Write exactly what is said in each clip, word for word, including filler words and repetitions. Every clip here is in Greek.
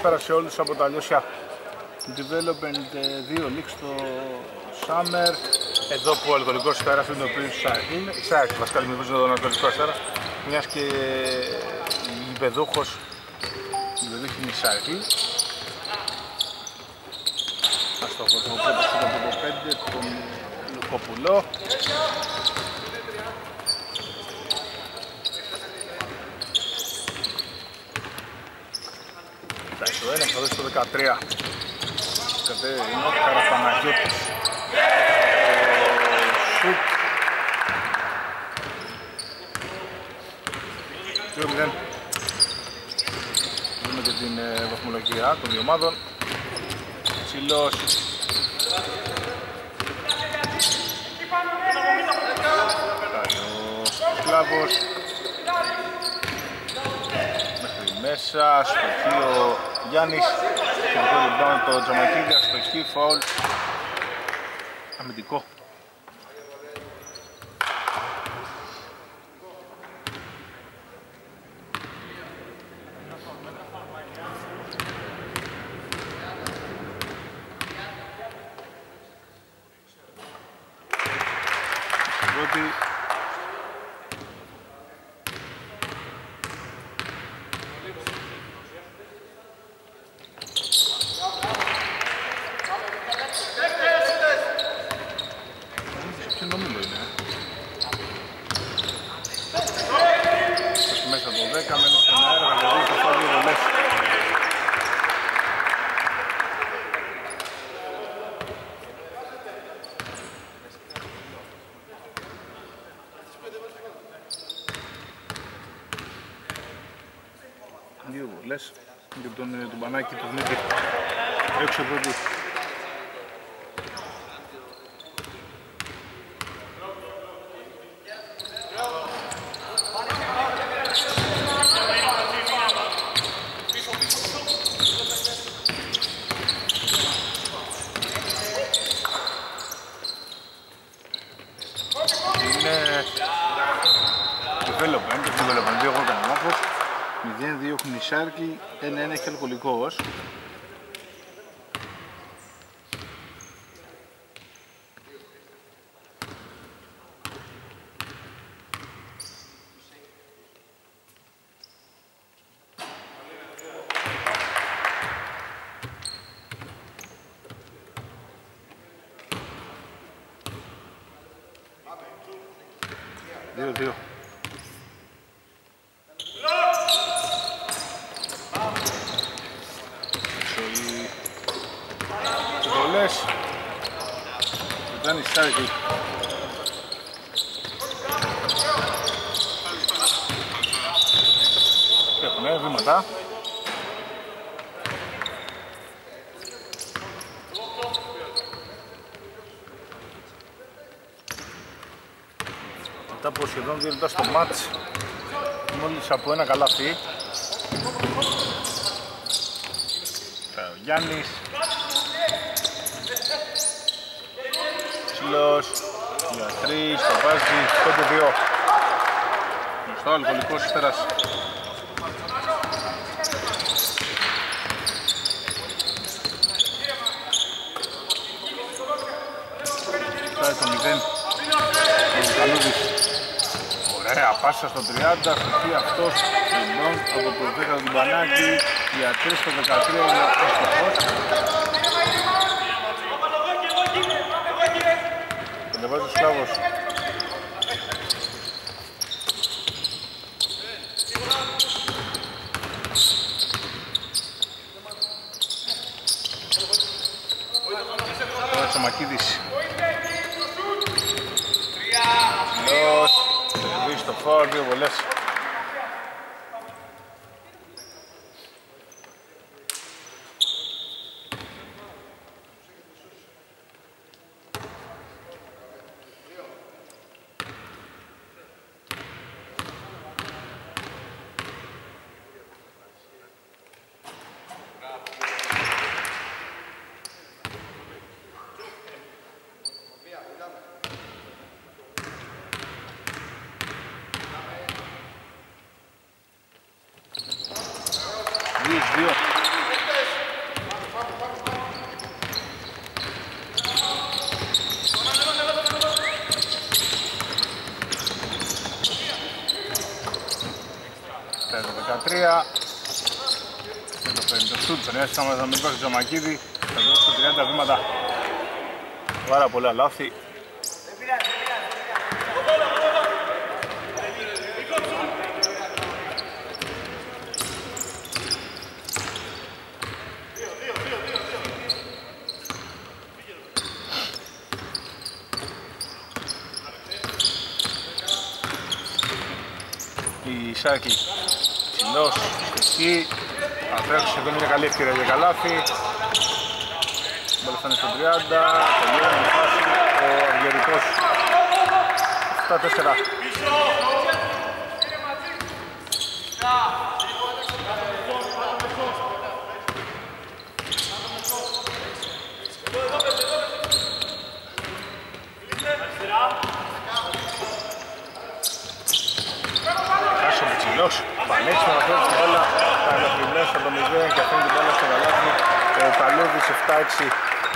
Καλησπέρα σε όλους από τα Λιώσια. Development δύο League στο Summer. Εδώ που ο Αλγολικός Αστέρας είναι ο οποίος είναι Ισάκ, βασικά δημιουργούσε τον Αλγολικό Αστέρα, μιας και η γηπεδούχος η γηπεδούχη είναι η Σάρκη. Ας το φωτογραφώ από το πέντε, τον Λουκοπουλό. Το ένα θα δώσει το δεκατρία. Είναι ο Καραπαναγιώτης. Σουτ. δύο μηδέν. Δούμε και την ε, βαθμολογία των δύο ομάδων. Ψηλός. Ο Σκλάβος. Μέχρι μέσα, στοχείο Γιάννης. Και το rebound το Τζαμακίδια, στοχή, φαουλ. Αμυντικό. Πρώτη. Δύο βολές για τον, τον Πανάκη του Δημήτρη έξω πρώτη. Είναι development, development, δύο εγώ έκανα λάθος. μηδέν δύο έχουν η Σάρκη, ένα ένα έχει Αλκοολικός. δύο δύο. Ήταν η Σάρκη. Έχουμε βήματα. Μετά από σχεδόν δύο λεπτά στο μάτς, μόλις από ένα καλάθι. Ο Γιάννης. Ψηλός, για τρεις, το βάζει, πέντε δύο. Στο Αλκοολικός Αστέρας. Φτάει το μηδέν. Ο Καλούδης. Ωραία, πάσα στο τριάντα, στοχή αυτός. Λοιπόν, από το δέκα του Μπανάκη, για τρεις στο δεκατρία είναι ο στοχός. Κατεβάζει ο Σλάβος. Τώρα Τσαμακίδης. Λος. Τρεβεί στο φόρ, δύο βολές. δύο δύο. δεκατέσσερα δεκατρία. Και το παίρνει το σούτ, τον έστησαμε με τον Μίκο Τζαμακίδη. Θα δώσει στο τριάντα βήματα. Πάρα πολλά λάθη. Η Σάκη ψηλός, εκεί θα τρέξει εδώ μια καλή ευκαιρία για καλάθι. Μπάλα φτάνει στο τριάντα, τελειώνει η φάση ο Αυγερικός. επτά τέσσερα. Πανέξιμο να φέρει την μπάλα, τα ελαφρυνές στα το μηδέν και αφήνει την μπάλα στο καλάθι. Ο Παλούδης επτά έξι.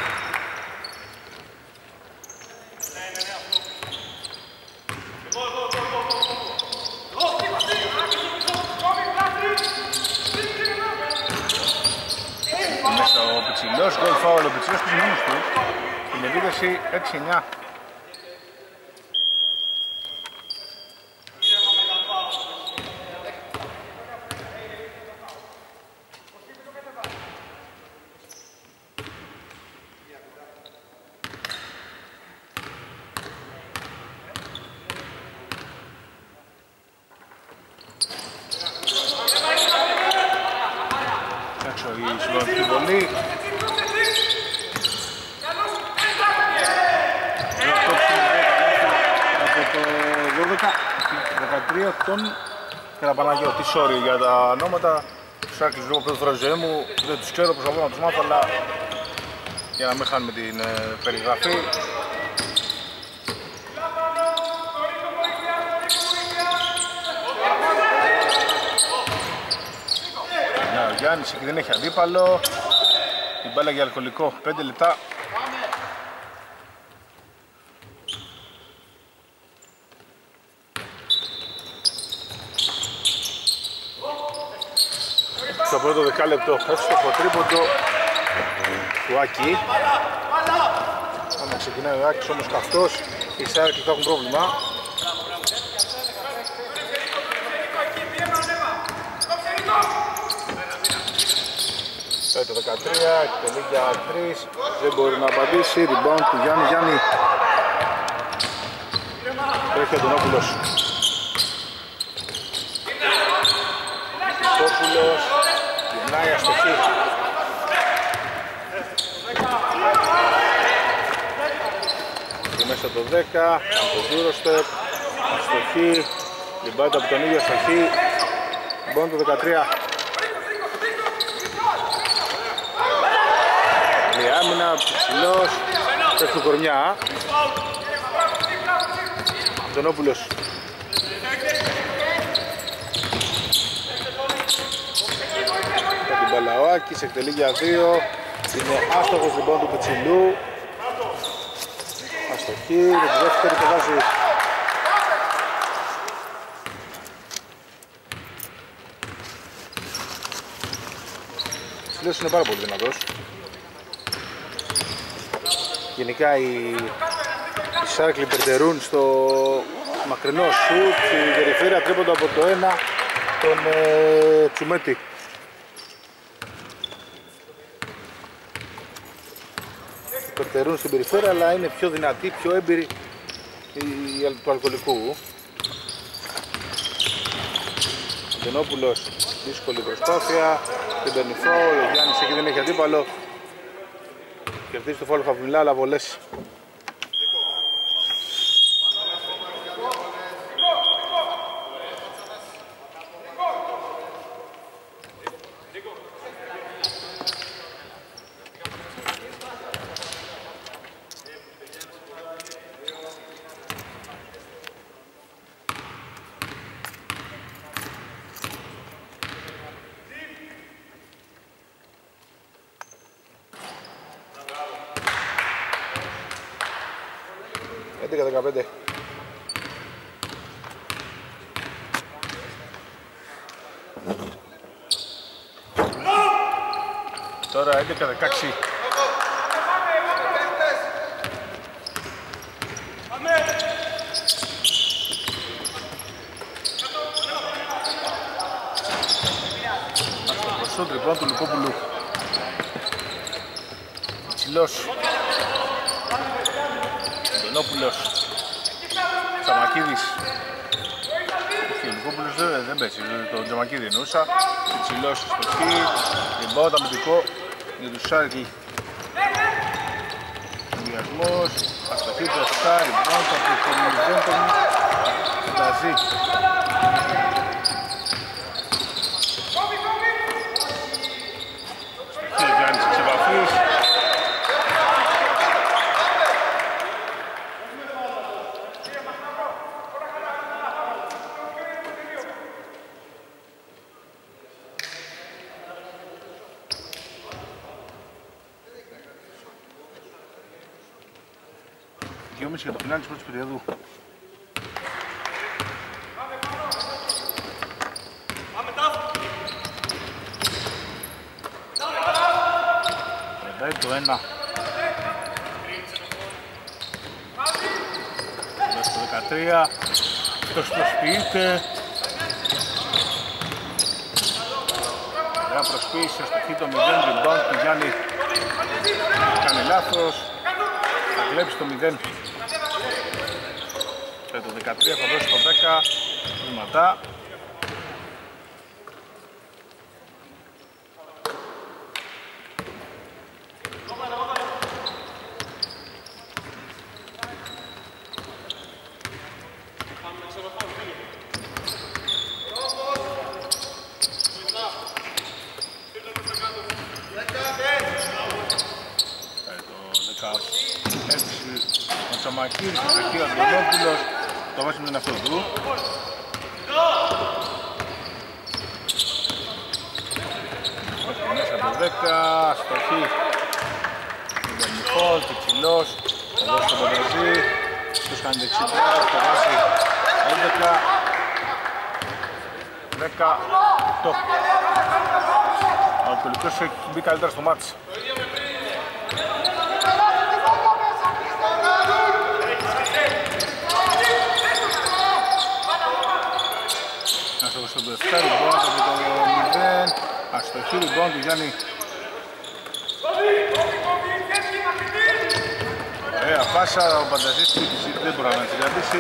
Μέσα ο Πιτσιλός, γκολ φάουλ ο Πιτσιλός στους μήνους του. Στην επίδεση έξι εννιά. Τον Καραπαναγιώτη, sorry για τα ονόματα. Τους άρχισε λίγο πρώτη φορά στη ζωή μου, δεν τους ξέρω, προσπαθώ να τους μάθω, αλλά για να μην χάνουμε την ε, περιγραφή. Να, ο Γιάννης εκεί δεν έχει αντίπαλο. Η μπάλα για αλκοολικό, πέντε λεπτά. Στο πρώτο δεκάλεπτο εύστοχο τρίποντο του Άκη. Άμα ξεκινάει ο Άκης όμως καυτός, οι Σάρκοι θα έχουν πρόβλημα. Το δεκατρία, εκτελεί για τρεις, δεν μπορεί να απαντήσει, rebound του Γιάννη Γιάννη. Τρέχει ο Αντωνόπουλος. Αντωνόπουλος. Γυρνάει αστοχή. Και μέσα το δέκα, από το Eurostep, αστοχή, λιμπάτα από τον ίδιο αστοχή, λοιπόν το δεκατρία. Άμυνα, ψηλός, πέφτει του κορμιά. Αντωνόπουλος. Την Παλαόακης, εκτελεί για δύο. Είναι άστοχος λοιπόν του Πιτσιλού. Αστοχή, με τη δεύτερη το βάζει. Ο Πιτσιλός είναι πάρα πολύ δυνατός. Γενικά οι, οι Σάρκλοι περτερούν στο μακρινό σουτ, η περιφέρεια τρέπονται από το ένα τον ε, Τσουμέτη. Περτερούν στην περιφέρεια, αλλά είναι πιο δυνατοί, πιο έμπειροι του αλκοολικού. Αντωνόπουλος, δύσκολη προσπάθεια, δεν παίρνει φάουλ, ο Γιάννης εκεί δεν έχει αντίπαλο. Κερδίζει το φάουλ χαμηλά, αλλά βολές. έντεκα δεκαπέντε. τώρα έντεκα δεκαέξι. Στο τριπλό του Λουκόπουλου. Τσιλός. Αντωνόπουλος. Τζαμακίδης. Ο Λουκόπουλος δεν, δεν παίζει, τον Τζαμακίδη εννοούσα. Τσιλός στο χι. Ριμπάουντ αμυντικό για τους Σάρκλ. Ενδιασμός. Αστοχή του Αστά. Ριμπάουντ από τον Μιζέντον. Ταζί. δυόμισι για το φινάλι της πρώτης περίοδου. Πεντάει το ένα. Στο δεκατρία. Το στοσποιείται. Ωραία προσποίηση στο χ το μηδέν. Rebound του Γιάννη. Κάνει λάθος. Θα κλέψει το μηδέν. Και το δεκατρία θα δώσει το δέκα βήματα. Ο Τσαμακίδης, ο Σαχή, ο Αντωνόπουλος, το βάσιμο είναι αυτό του. Μέχρι μέσα το δέκα, αστοχή. Μιχόλ, Τσιλός, εδώ στο Πανταζή, τους κάνει δεξιτρά, το βάζει έντεκα, δέκα, οκτώ. Ο Αλκοολικός έχει μπει καλύτερα στο μάτς. Στο επτά, rebound από το μηδέν. Αστοχή, rebound του Γιάννη. Ωραία πάσα, ο Πανταζής δεν μπορεί να την κρατήσει.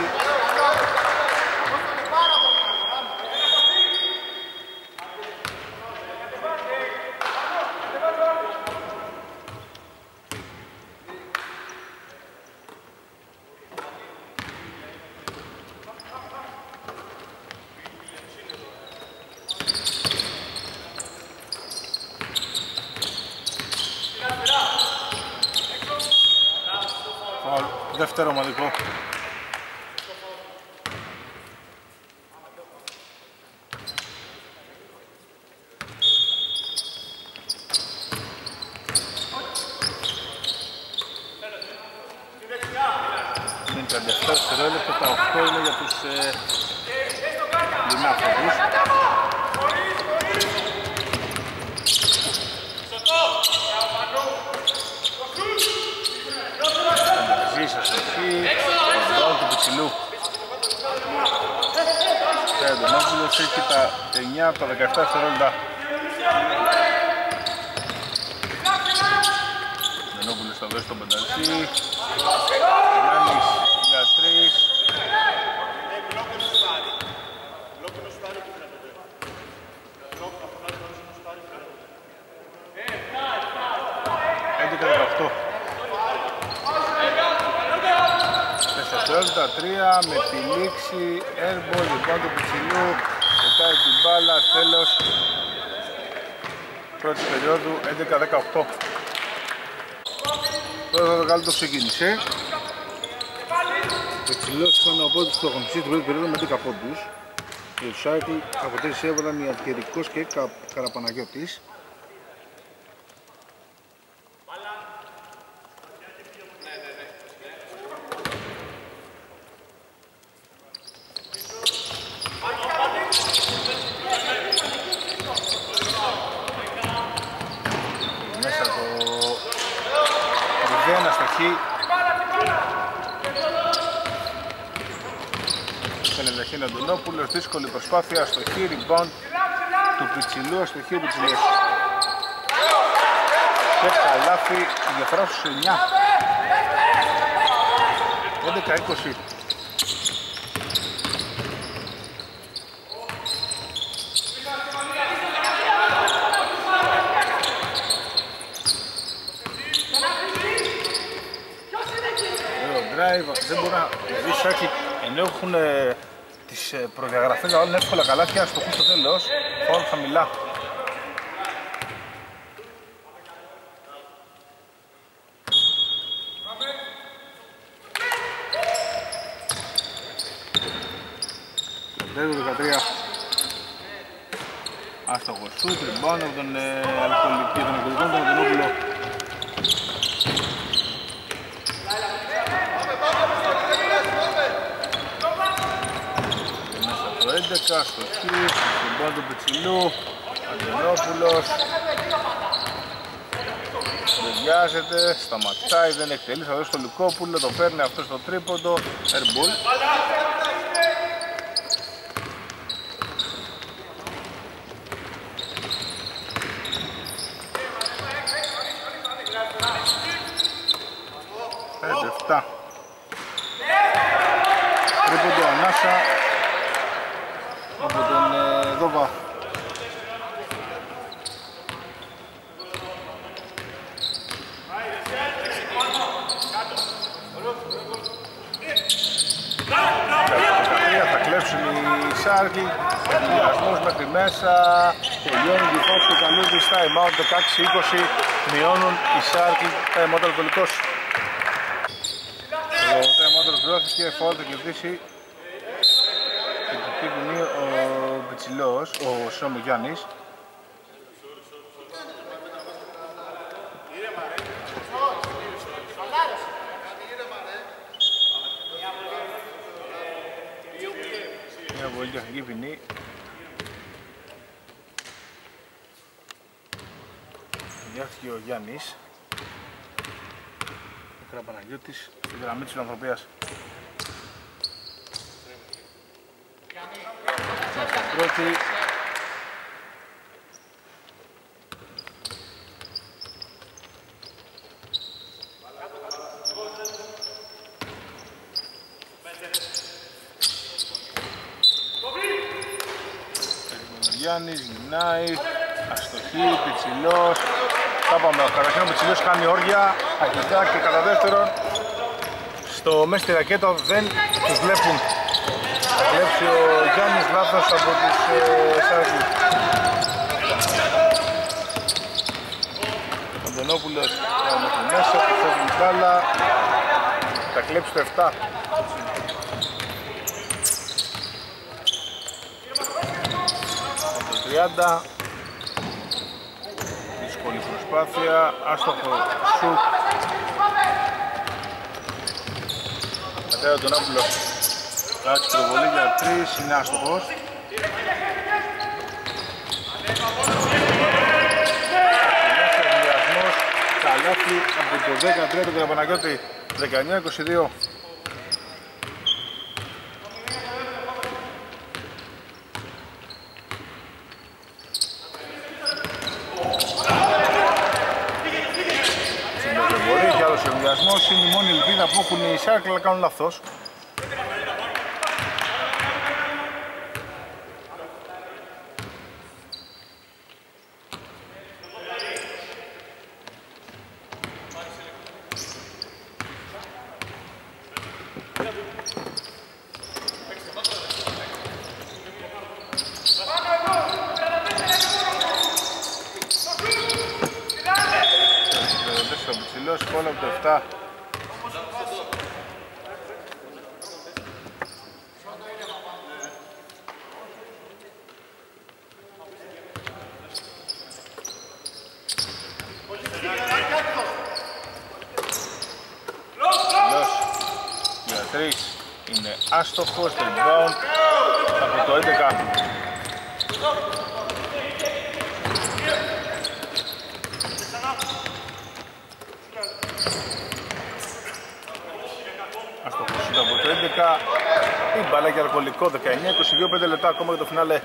Δεύτερο ομαδικό. Είναι τριάντα επτά δευτερόλεπτα, τα οκτώ είναι για τους ε, λιμνάφροντους. Ριμπάουντ του Πιτσιλού. Ο Αντωνόπουλος έχει τα εννιά από τα δεκαεπτά δευτερόλεπτα. Ο Αντωνόπουλος θα δώσει τον Πανταζή. Γιάννης για τρεις. έντεκα δεκαοκτώ. τρία με τη λήξη, airball, λοιπόν του Πιτσιλού, πετάει την μπάλα, τέλος πρώτης περίοδου, έντεκα δεκαοκτώ. Τώρα το μεγάλο το ξεκίνησε. Ο Πιτσιλός ήταν ο πόντος του αγωνιστή στην πρώτη περίοδο με έντεκα πόντους. Και ο Σάικλ από τρεις έβαλαν η Αλκαιρικός και Κα... Καραπαναγιώτης. αστοχή. Στον Ελεχήν Αντωνόπουλος, δύσκολη προσπάθεια, αστοχή, rebound του Πιτσιλού, αστοχή ο Πιτσιλούς. Και καλάθι, η διαφορά στους εννιά. έντεκα είκοσι. Δεν μπορεί να δει σάκι, ενώ έχουν ε, τις ε, προδιαγραφές να βάλουν εύκολα καλάθια, αστοχούν στο τέλος, φάουλ χαμηλά. δέκα δεκατρία. Άστοχο σουτ, rebound από τον αλκοολική, τον αλκοολικό, τον Αντωνόπουλο. έντεκα, αστοχή, rebound του Πιτσιλού, Αντωνόπουλος. Δεν βιάζεται, σταματάει, δεν εκτελεί, θα δώσει το Λουκόπουλο, το παίρνει αυτό στο τρίποντο, airball. πέντε επτά. Τρίποντο ανάσα από τον ε, Δόβα. Θα κλέψουν οι Σάρκλοι, ενδιασμός μέχρι μέσα, τελειώνει η φάση του Καλούδης, time out δεκαέξι είκοσι, μειώνουν οι Σάρκλοι, time out αλκοολικός. Το time out ολοκληρώθηκε, φάουλ θα κερδίσει και ποινή ο Πιτσιλός, ο Σόμου Γιάννης. Μια πολύ τεχνική ποινή. Διάχθηκε ο Γιάννης. Ο Καραπαναγιώτης στην γραμμή της φιλανθρωπίας. Πρώτη. Γιάννης, γυρνάει, αστοχή, Πιτσιλός. Τα πάμε, ο καταρχήν ο Πιτσιλός κάνει όργια, αρχικά και κατά δεύτερον στο μέσα στη ρακέτα δεν τους βλέπουν. Θα κλέψει ο Γιάννης λάθος από τις ε, Σάρκλοι. Ο Αντωνόπουλος μέχρι μέσα, του φεύγει η μπάλα, θα κλέψει το επτά. Από το τριάντα, δύσκολη προσπάθεια, άστοχο σουτ. Πατέρα ο Αντωνόπουλος. Εντάξει, προβολή για τρεις, είναι άστοχος. Ενδιασμός, καλάθι από το δεκατρία του Καραπαναγιώτη, δεκαεννιά είκοσι δύο. Συμπεριφορεί και άλλος ενδιασμός, είναι η μόνη ελπίδα που έχουν οι Σάρκλοι, αλλά κάνουν λάθος. Πόλο από το επτά. Για τρεις είναι άστοχος, το rebound από το έντεκα. στο έντεκα. Η μπάλα για αλκοολικό δεκαεννιά είκοσι δύο, πέντε λεπτά ακόμα για το φινάλε.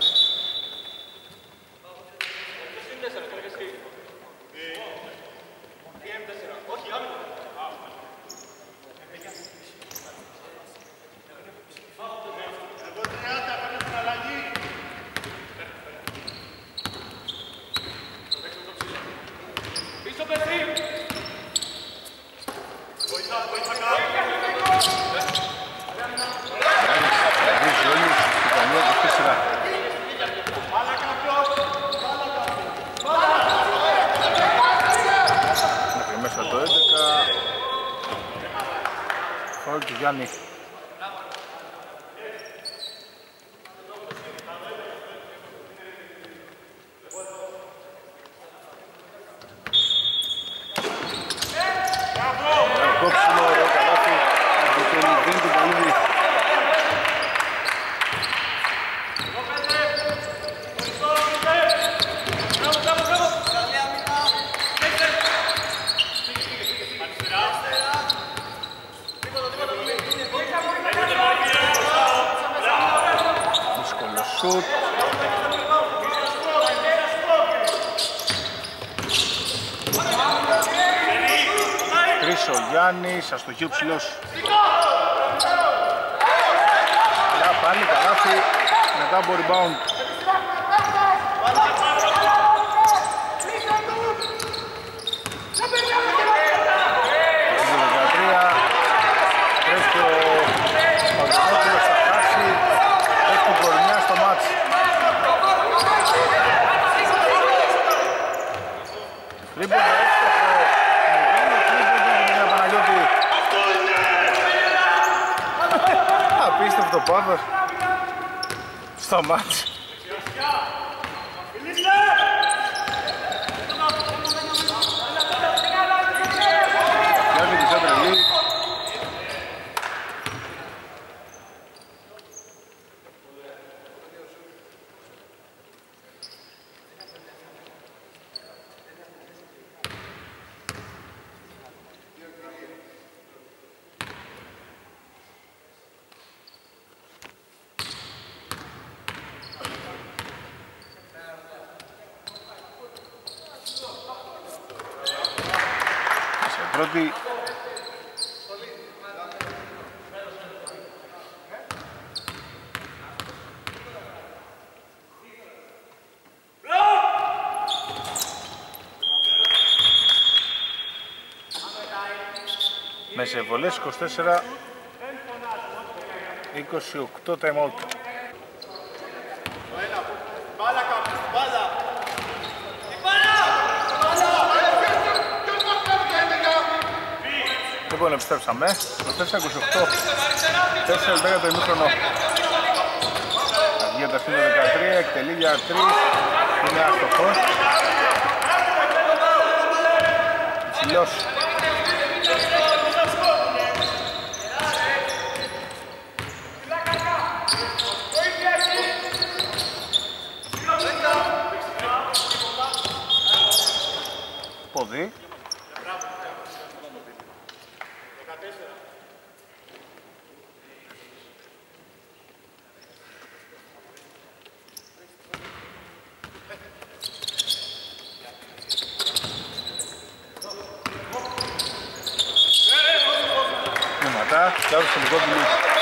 Γιάννη. Κόψιμο, ωραίο καλάθι, Αντιτέλη, δίνει την καλύβη. Σουτ. Τρεις ο Γιάννης, αστοχή ο ψηλός. Για πάλι καλάθι, μετά από rebound. δεκατρία, τρέχει ο Παγκοσμόπουλος, θα χάσει. Έχει την κορμιά στο μάτς. Τρίποντα εύστοχο. Μεγάλο τρίποντα για τον Παναγιώτη. Απίστευτο πάθος στο μάτς. Γιάννη της έτρελή. Πρώτη με σε βολές είκοσι τέσσερα είκοσι οκτώ time out. Λοιπόν, επιστρέψαμε. είκοσι τέσσερα είκοσι οκτώ. τέσσερα λεπτά για το ημίχρονο. Αυγία τα στήλω δεκατρία, εκτελεί για τρία. Είναι άστοχος. Υψηλός. Πόδι. Και άρα στο Λιγόπουλο.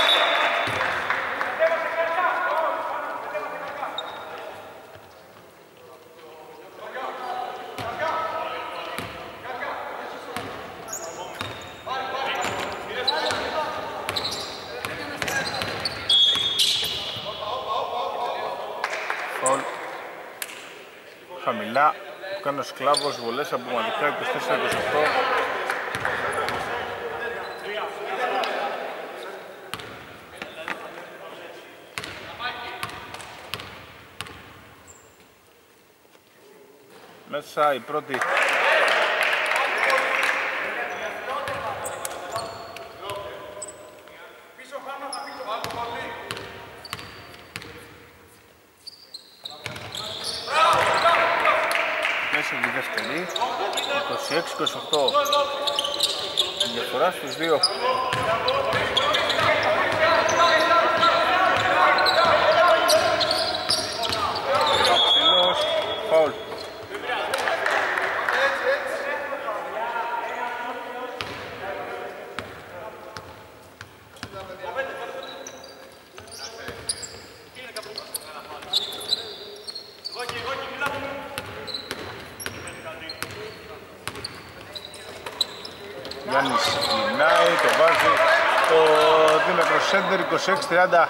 Φολ. Χαμηλά. Που κάνει ο Σκλάβος βολές απομαντικά είκοσι τέσσερα είκοσι οκτώ. Μέσα η πρώτη. Μέσα η δεύτερη. είκοσι έξι είκοσι οκτώ. Η διαφορά στους δύο. Γιάννης γυρνάει, το βάζει το δίμετρο σέντερ, είκοσι έξι τριάντα.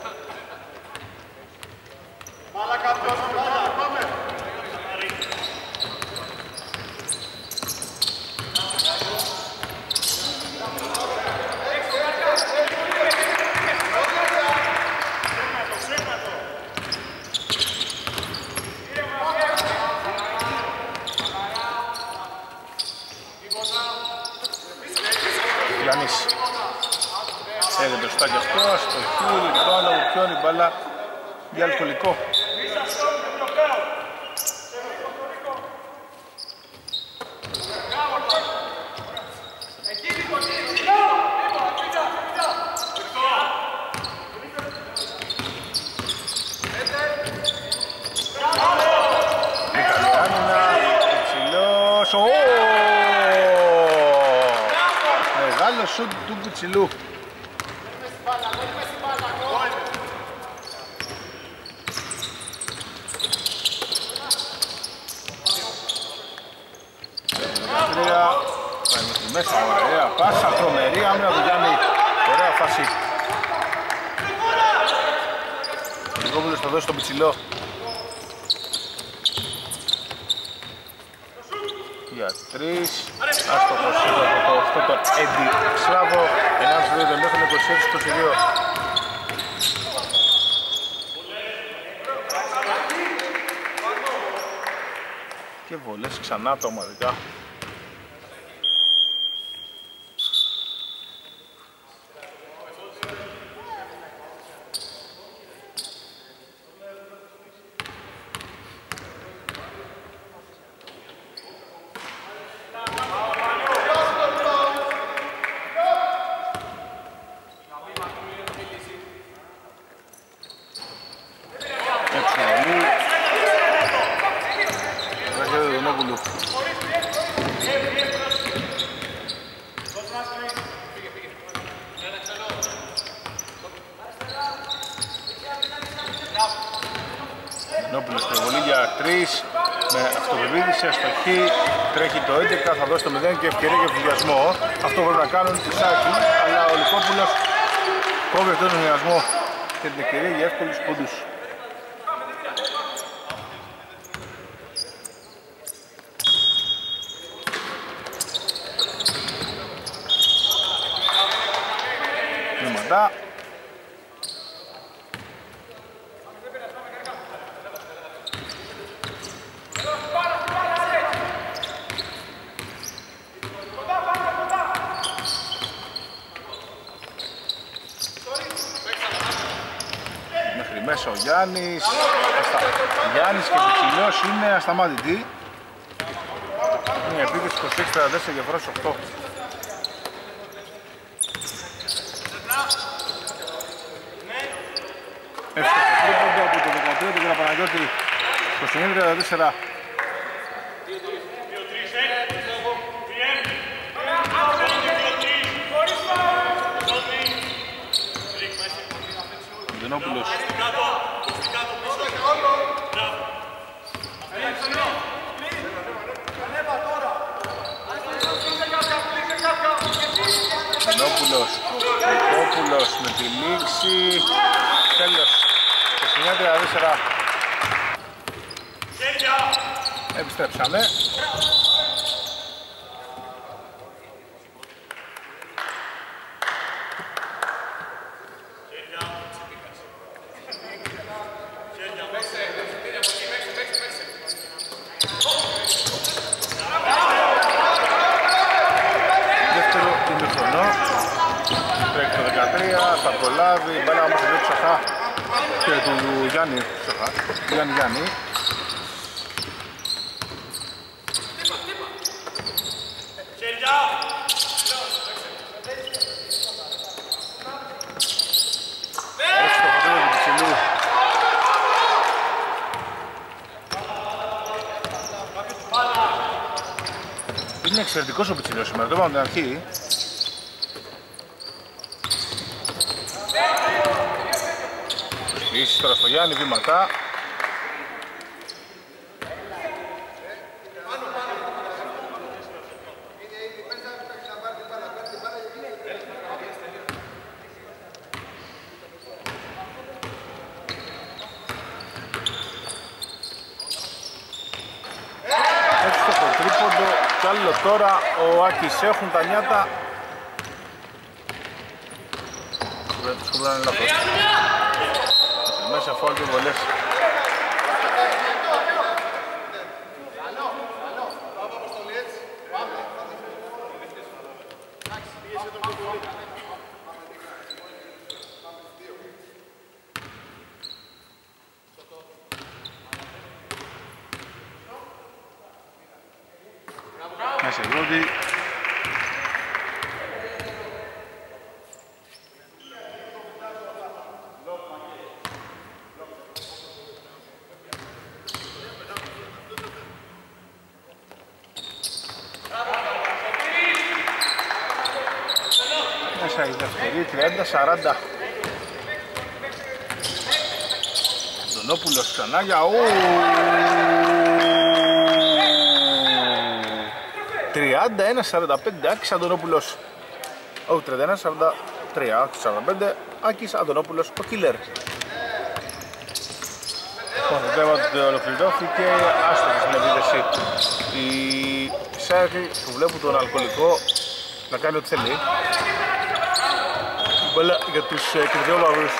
Γιάννης έγινε το στάκι αυτό, στο χείλη, το άλλο από ποιον η μπάλα για αλκοολικό. Μεγάλο σουτ του Πιτσιλού. Πάει μέχρι μέσα, ωραία πάσα, τρομερή άμυνα του Γιάννη. Ωραία φάση. Ο Λιγόπουλος θα δώσει τον Πιτσιλό. Για τρεις, άστοχος από το αυτό το Έντι Σλάβο, ενάμιση δύο μέχρι είκοσι έξι είκοσι δύο. Και βολές ξανά τα ομαδικά. Νόπουλος προβολή για τρεις με αυτοπεποίθηση, αστοχή, τρέχει το έντεκα, θα δώσει το μηδέν και ευκαιρία για φυγιασμό. Αυτό μπορούν να κάνουν οι Σάκοι, αλλά ο Λυκόπουλος κόβει αυτόν τον φυγιασμό και την ευκαιρία για εύκολους πόντους. Βήματα. Μέσα ο Γιάννης, αστα... Γιάννης και Πιτσιλός είναι ασταμάτητοι. Είναι επίθεση είκοσι έξι τριάντα τέσσερα διαφορά στους οκτώ. Εύστοχο τρίποντο από το δεκατρία του Γραπαναγιώτη, είκοσι εννιά τριάντα τέσσερα. Δενόπουλος. Δενόπουλος. Λυκόπουλος με τη λήξη. Τέλος. είκοσι εννιά τριάντα τέσσερα. Επιστρέψαμε. Θα προλάβει, η μπάλα όμως είναι ψαχά και του Γιάννη, ψαχά, Γιάννη Γιάννη. Έτσι το χατήρι του Πιτσιλού. Είναι εξαιρετικός ο Πιτσιλός σήμερα, το είπαμε την αρχή. Ίσως τώρα στο Γιάννη, βήματα. το τρίποντο κι άλλο τώρα ο Άκης. Έχουν τα νιάτα. Πρέπει τους κουμπράνε λάθος. Μέσα φάουλ και βολές. Μέσα η πρώτη. Μέσα η δεύτερη, τριάντα σαράντα. Αντωνόπουλος ξανά για ου. τριάντα ένα σαράντα πέντε, Άκης Αντωνόπουλος. Όχι, τριάντα ένα σαράντα τρία, Άκης σαράντα πέντε, Άκης Αντωνόπουλος, ο killer. Το θέμα ολοκληρώθηκε, άστοχη στην επίδεση. Οι Σάιροι που βλέπουν τον αλκοολικό να κάνει ό,τι θέλει. Μπάλα για τους κερδιόλαβους.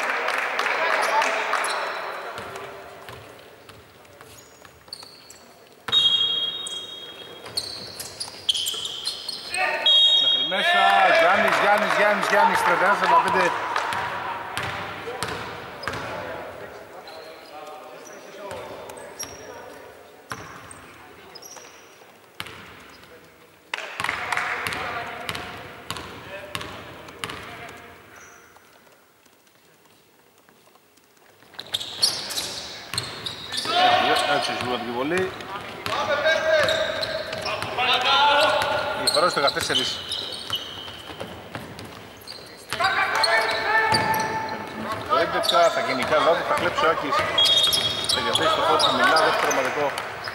Μέχρι μέσα, Γιάννης, Γιάννης, Γιάννης, Γιάννης, τριάντα ένα σαράντα πέντε. Η φορά στο δεκατέσσερα. Το έντεκα θα γίνει κάτω, θα κλέψει ο Άκης. Θα διαθέσει το φως του Μιλά, δεύτερο ομαδικό.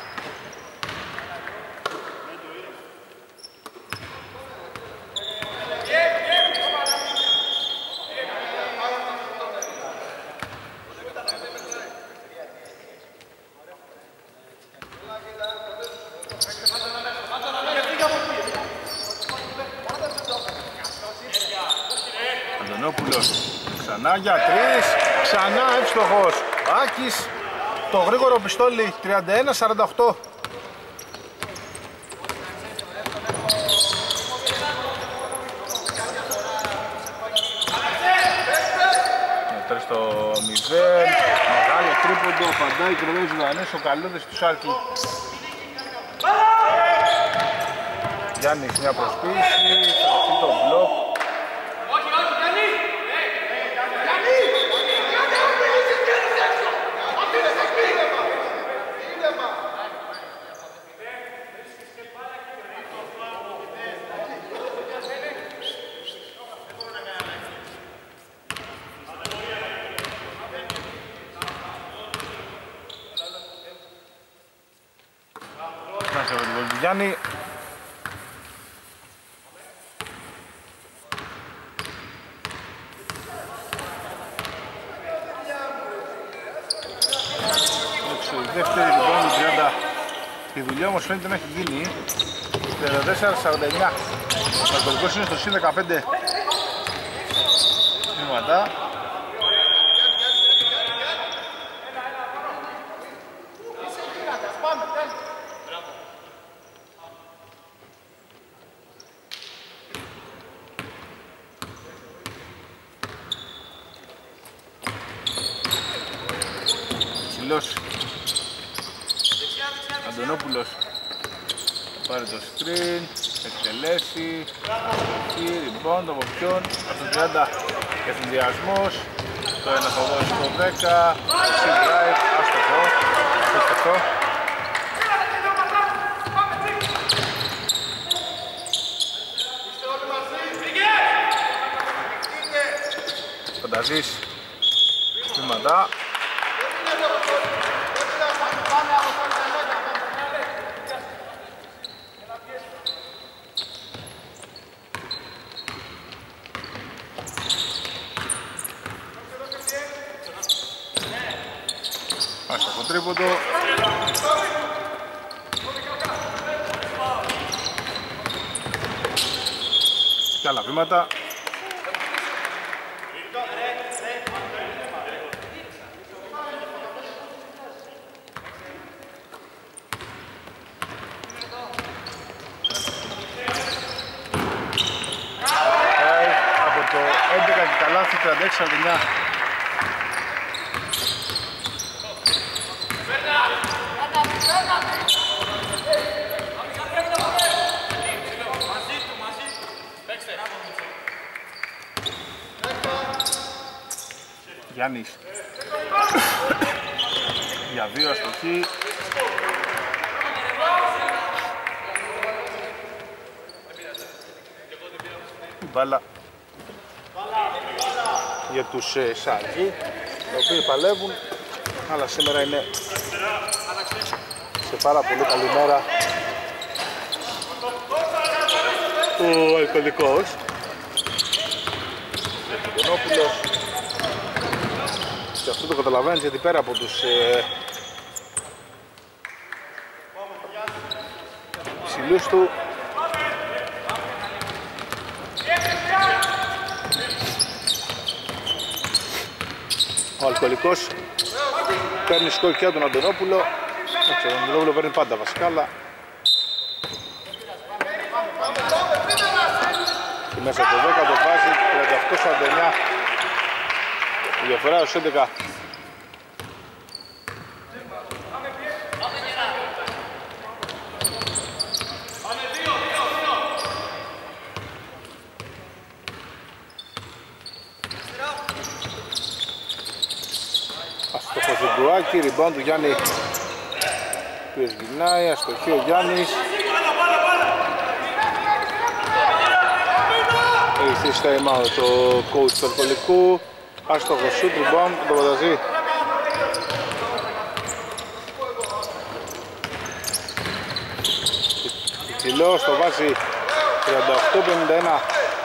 Ξανά για τρεις, ξανά εύστοχος. Άκης, το γρήγορο πιστόλι, τριάντα ένα σαράντα οκτώ. Μετά στο μηδέν, μεγάλο τρίποντο, απαντάει και ρεβαίνει ζωντανές ο Καλούδης του Σάρκη. Γιάννης μια προσποίηση, θα δει το μπλοκ. Γιάννη. Δεύτερη λοιπόν τριάντα. Η δουλειά όμως φαίνεται να έχει γίνει. τριάντα τέσσερα σαράντα εννιά. Ο Αλκοολικός είναι στο συν δεκαπέντε. Βήματα. Αντωνόπουλος θα πάρει το screen, εκτελέσει, rebound από ποιον, από το τριάντα ευθυνδιασμός, το ένα θα δώσει το δέκα, το drive, άστοχο, άστοχο. Φανταζείς, βήματα. Άστοχο τρίποντο. άλλα βήματα. Από το έντεκα και καλά στη τριάντα έξι σαράντα εννιά. Γιάννης για δύο αστοχή. Μπάλα για τους ε, Σάκη, οι οποίοι παλεύουν, αλλά σήμερα είναι σε πάρα πολύ καλή μέρα ο Αλκωδικός. Και αυτό το καταλαβαίνεις, γιατί πέρα από τους ε, ψηλούς του ο Αλκωδικός παίρνει σκορ και τον Αντωνόπουλο. Ο Αντωνόπουλο παίρνει πάντα βασικά, αλλά και μέσα από το δέκα το βάζει τριάντα οκτώ σαράντα εννιά. Η διαφορά ως έντεκα. Αστοχός του Ντουάκη, rebound του Γιάννη, ποιος γυρνάει, αστοχή ο Γιάννης. Έχει στήσει time out το coach του Αλκωδικού. Άστοχο σουτ, rebound, το Πανταζή. Υψηλός, το βάζει τριάντα οκτώ πενήντα ένα.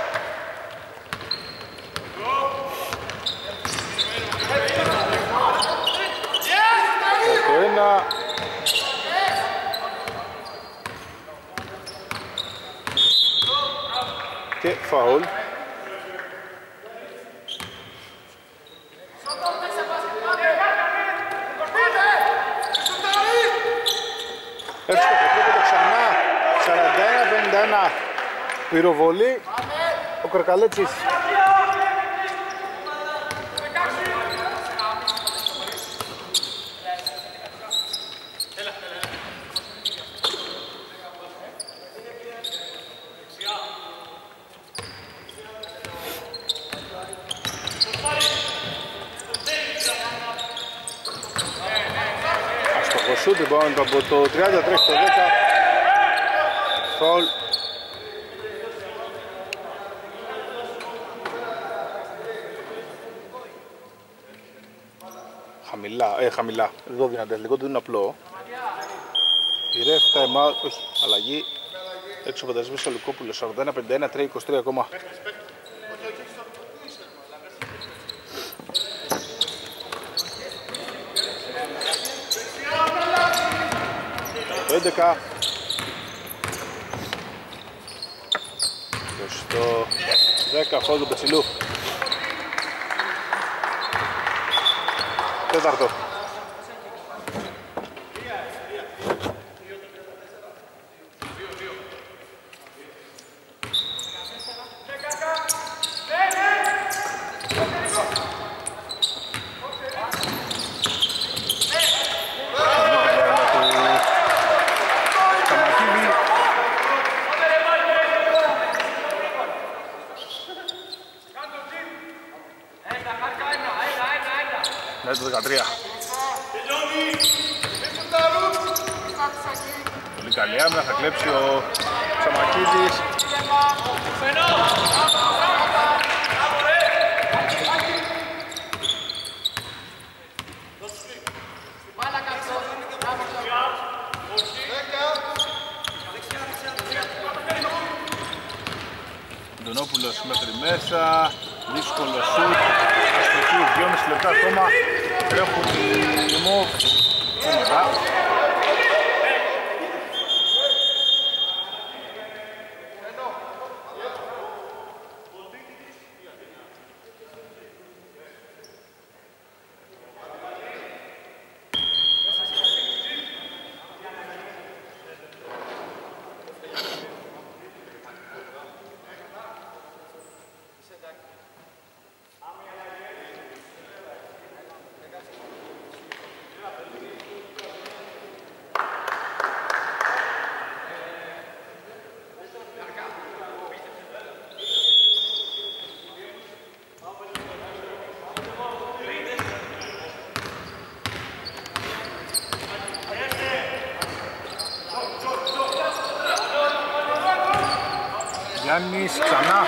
Το ένα. Και φαουλ. Πυροβολή ο Καρκαλέτσης. Αστοχό σούτ, λοιπόν, από το τριάντα τρία στο δέκα. Φαουλ. Χαμηλά, ε, χαμηλά. Εδώ δυνατά, λίγο του είναι απλό. Η ρεφ, time out, όχι, αλλαγή. Έξω από τα σβήσεις ο Λουκόπουλος, σαράντα ένα πενήντα ένα, τρία είκοσι τρία ακόμα. Το έντεκα. Και στο δέκα, φάουλ του Πετσιλού. Τέταρτο. Το δεκατρία. Πολύ καλή άμυνα, θα κλέψει ο Τσαμακίδης. Αντωνόπουλος μέχρι μέσα, δύσκολο σουτ, αστοχή, δυόμισι λεπτά ακόμα. Έχουν τη μοβ κόμματα. Γιάννης ξανά.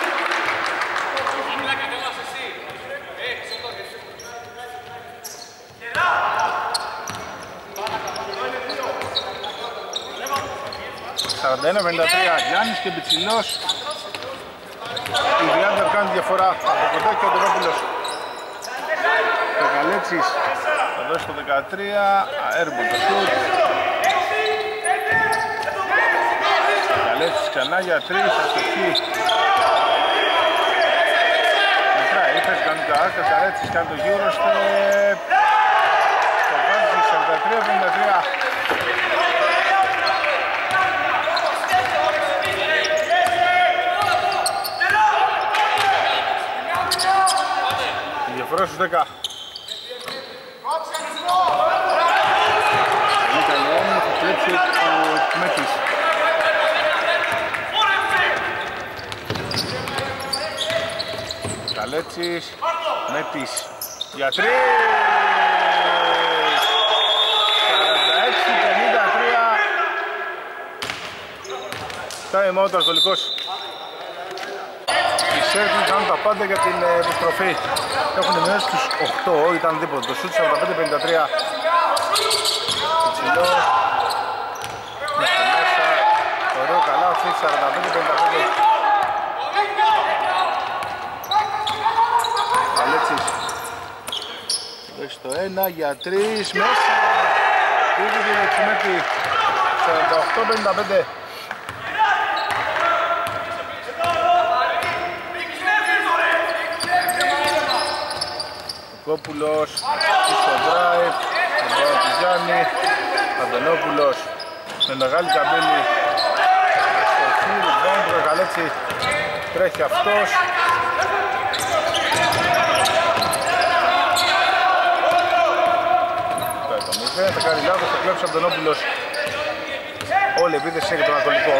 σαράντα ένα πενήντα τρία Γιάννης και Μπιτσιλός. Η Διάντερ κάνει διαφορά από κοντά και ο Αντωνόπουλος. Ο Καλέτσης θα δώσει το δεκατρία, αέρμπο το σουτ. Καλέτσης ξανά για τρεις, αστοχή. Μετράει, ήρθες κανονικά, ο Καλέτσης κάνει το Eurostep. Το βάζει σαράντα τρία πενήντα τρία. Διαφορά στους δέκα. Πολύ καλό, θα κλέψει ο Μέτης. Καλέτσης, Μέτης για τρεις. σαράντα έξι πενήντα τρία. Time out Ανατολικός. Οι Σέρβοι κάνουν τα πάντα για την επιστροφή. Έχουν μειώσει τους οκτώ, ήταν δίποτε. Το σουτ σαράντα πέντε πενήντα τρία. Υψηλό. Μέσα μέσα. Ωραίο καλάθι, σαράντα πέντε πενήντα πέντε. Καλέτσης. Δώσει το ένα για τρεις. Μέσα. Ήδη την εξημέτη. σαράντα οκτώ πενήντα πέντε. Κόπουλος, στο drive, τον Παπατζιάννη, Αντωνόπουλος με μεγάλη καμπύλη, αστοχή, rebound του Καλέτσι, τρέχει αυτός. Το μηδέν, θα κάνει λάθος, θα κλέψει ο Αντωνόπουλος. Όλη η επίθεση για τον Ανατολικό.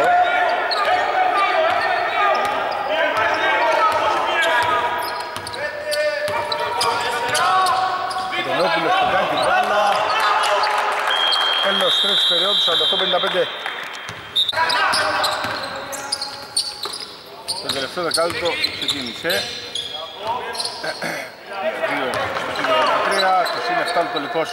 Αντωνόπουλος που κάνει την μπάλα. Τέλος τρέχει περίοδου σαράντα οκτώ πενήντα πέντε. Το τελευταίο δεκάλεπτο ξεκίνησε. δύο στο δεκατρία, στο συν επτά Ανατολικός.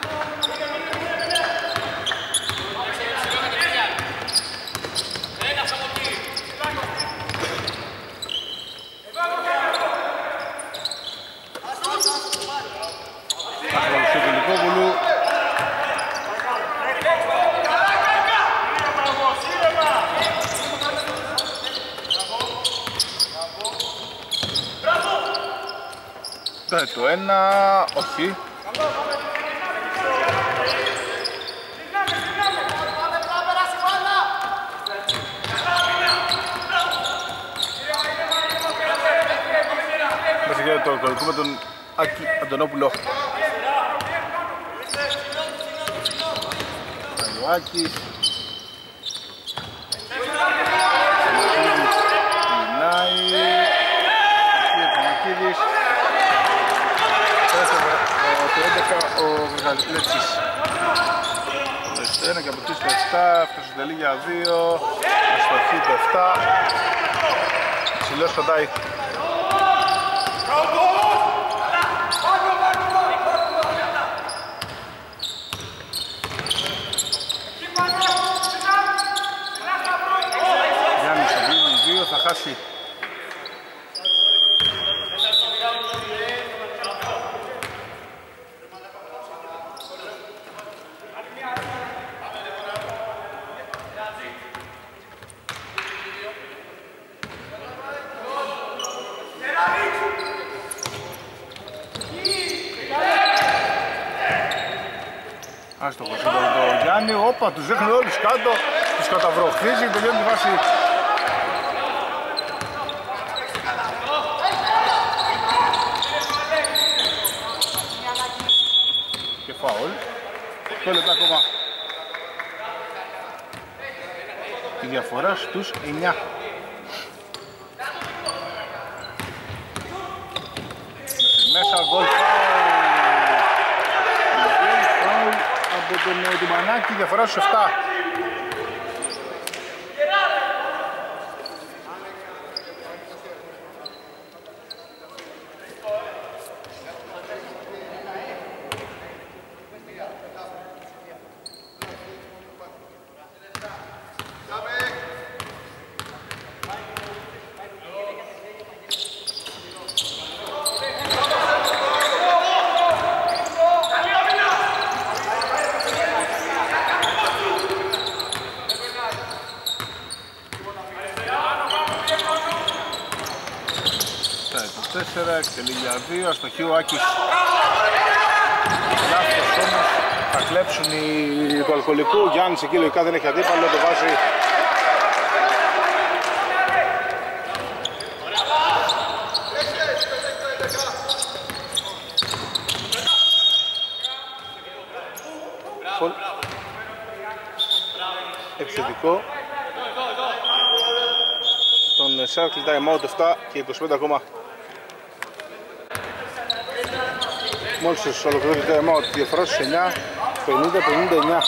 Το ένα, όχι. Μέσα για το κορυκό με τον Άκη Αντωνόπουλο. Άκης. Μιλάει. Ακίδης. Το έντεκα ο Γαλέτσης. Το ένα και από εκεί στο επτά, έφτασε στο τελεί για δύο. Αστοχή το επτά. Ψηλός κοντάει. Γιάννης θα βγει δύο, θα χάσει. Άστοχος ήταν το Γιάννη, όπα, τους δείχνουν όλους κάτω, τους καταβροχθίζει, τελειώνει τη βάση. Και φάουλ, οκτώ λεπτά ακόμα. Τη διαφορά στους εννιά. Μέσα γκολ από τον Τιμανάκη, διαφορά στους επτά. τέσσερα, εκτελεί για δύο, αστοχεί ο Άκης. Λάθος όμως, θα κλέψουν οι του αλκοολικού. Γιάννης εκεί λογικά δεν έχει αντίπαλο, το βάζει. Επιθετικό. Τον Circle Time Out επτά και είκοσι πέντε ακόμα. Μόλις ολοκληρώνει το Time Out, διαφορά στους εννιά, πενήντα πενήντα εννιά.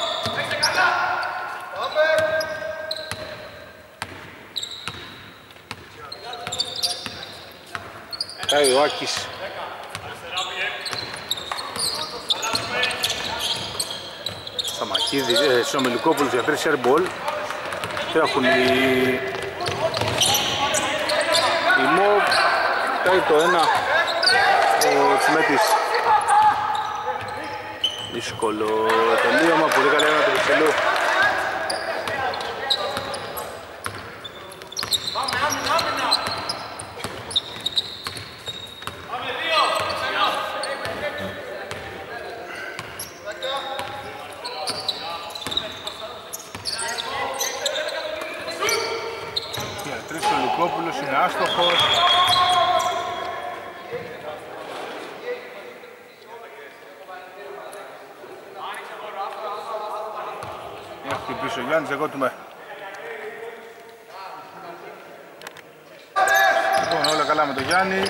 Πάει ο Άκης. Σταμακίδης, ε, Σομελικόπουλος για τρεις airball. Τρέχουν οι... η Μοβ. Πάει το ένα ο Τσιμέτης. Δύσκολο τελείωμα, πολύ καλή ένα του Βεσσελού. Είναι άστοχος. Έχει χτυπήσει ο Γιάννης, εγώ του με. Λοιπόν, όλα καλά με τον Γιάννη.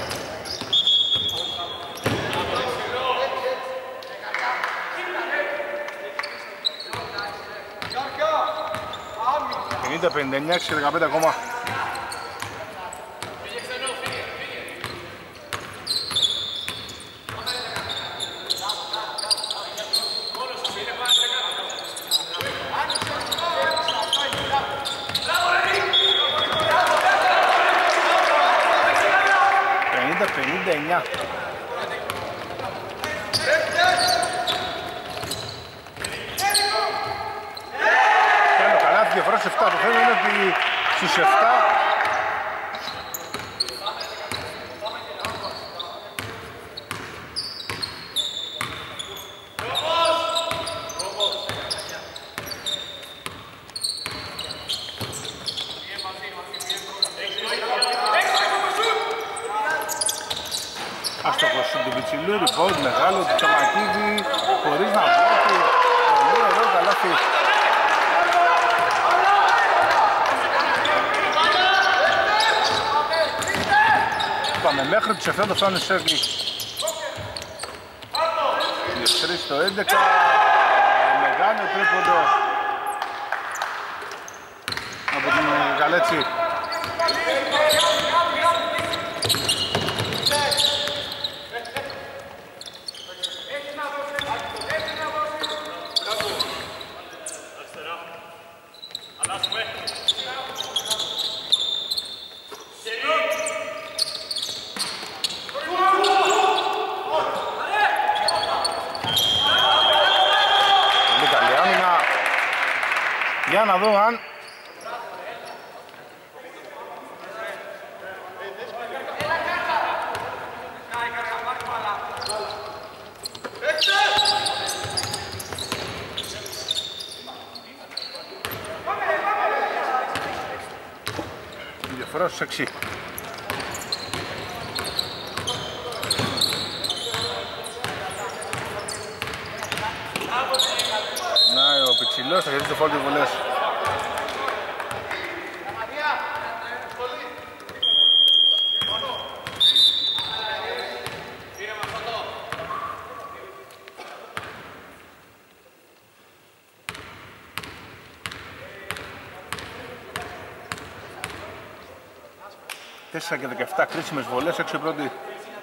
πενήντα πενήντα εννιά και δεκαπέντε ακόμα. πενήντα εννιά. Κάνει το καλάθι, διαφορά σε επτά. Το θέμα είναι ότι στους επτά άστοχος του Πιτσιλού, rebound μεγάλο του Τσαμακίδη, χωρίς να βγάλει. Πολύ ωραίο καλάθι. Πάμε μέχρι τους επτά, το φτάνουν οι Σέρκλοι. είκοσι τρία στο έντεκα, μεγάλο τρίποντο από την Καλέτσι. Για να δω αν η διαφορά στους έξι. Να ο Πιτσιλός θα χαιρετήσει το φάουλ της βολές. τέσσερα και δεκαεπτά κρίσιμες βολές, έξω η πρώτη.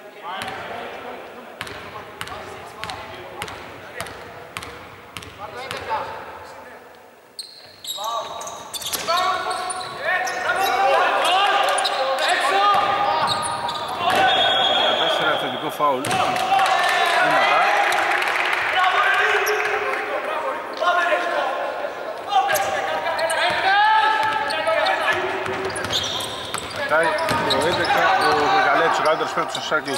τέσσερα θετικό φάουλ. Πάει το έντεκα ο Γαλέτσι. έτσι ο καλύτερος παίκτης στο Σάρκλι.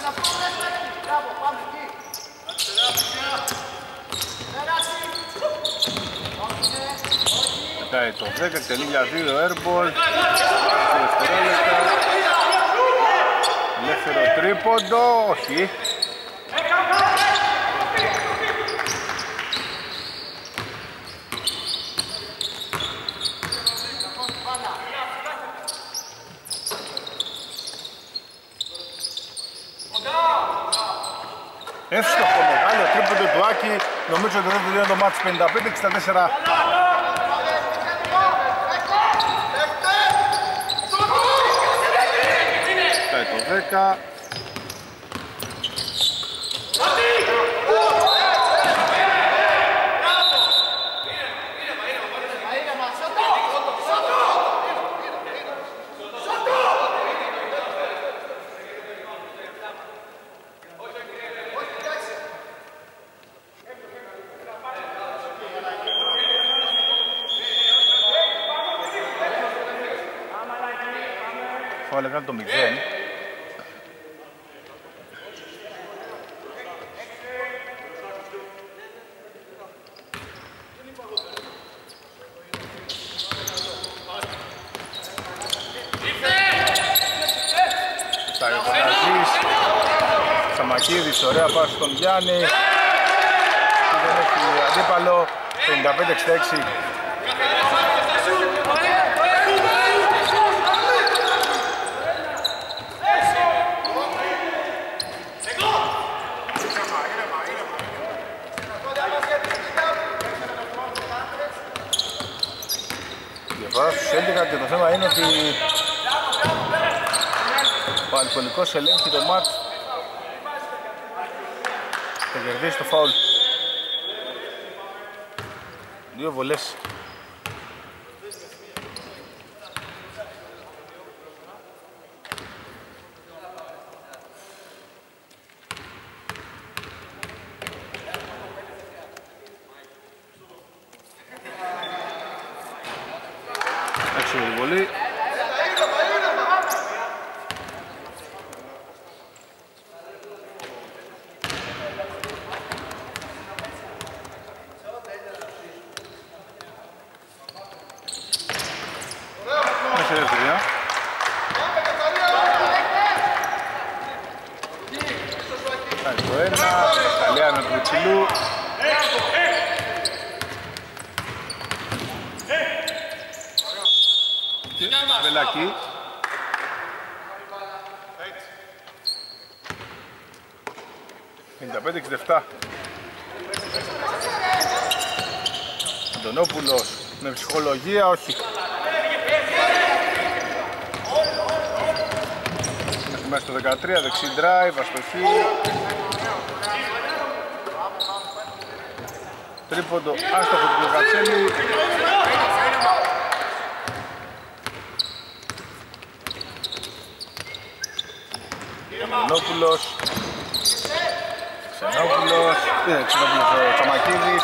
Μετάει το δέκα, τελεία δύο airball. Ελεύθερο τρίποντο, όχι. Εύστοχο μεγάλο τρίποντο του Άκη, νομίζω ότι δεν τελειώνει το μάτς πενήντα πέντε εξήντα τέσσερα. Πάει το δέκα. Φάουλ έκανε το μηδέν. Σαγιωτοναζής, Σαμακίδης, ωραία πάση στον Γιάννη. Δεν έχει αντίπαλο, πενήντα πέντε εξήντα έξι. Στους έντεκα και το θέμα είναι ότι ο Αλκοολικός ελέγχει το μάτς. Θα κερδίσει το φάουλ. Δύο βολές. Βολή. Έχει δεύτερη. Κάνει το ένα, Καλιάνο του Βιτσιλού. Βελάκη. πενήντα πέντε εξήντα επτά. Αντωνόπουλος με ψυχολογία, όχι. Μέσα στο δεκατρία, δεξί drive, αστοχή. Τρίποντο, άστοχο του Λοκατσέλη. Ξενόπουλος. Ξενόπουλος. Είναι Ξενόπουλος ο Τσαμακίδης.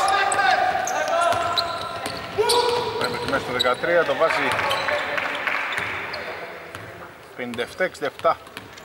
Πρέπει μέσα στο δεκατρία, το βάζει πενήντα επτά εξήντα επτά.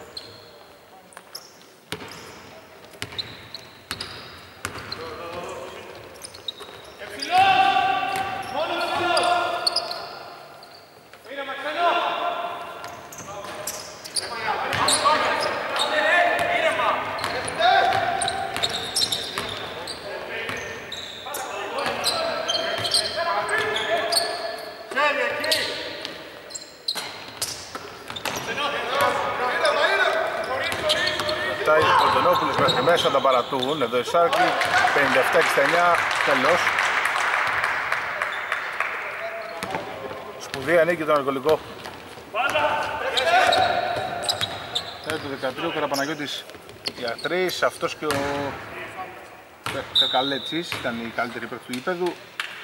Ο Αντωνόπουλος μέχρι μέσα τα παρατούν, εδώ η Σάρκλη, πενήντα επτά εξήντα εννιά, τέλος. Σπουδαία νίκη τον Αλκοολικό. Τέλος του δεκατρία, ο Καραπαναγιώτης για τρεις, αυτός και ο Κακαλέτσης ήταν οι καλύτεροι παίκτες του γήπεδου.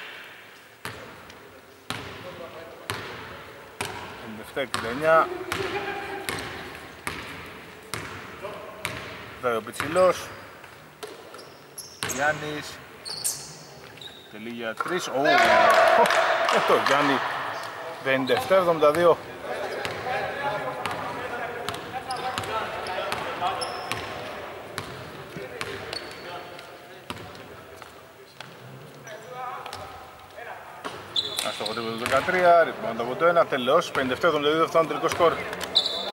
πενήντα επτά εξήντα εννιά. Εδώ ο Πιτσιλός, Γιάννης, τελεί για τρεις, ω, αυτό Γιάννη, πενήντα επτά εβδομήντα δύο. στο τρίποντο του δεκατρία, rebound από το ένα, τελειώσει, πενήντα επτά εβδομήντα δύο, αυτό είναι το τελικό σκορ.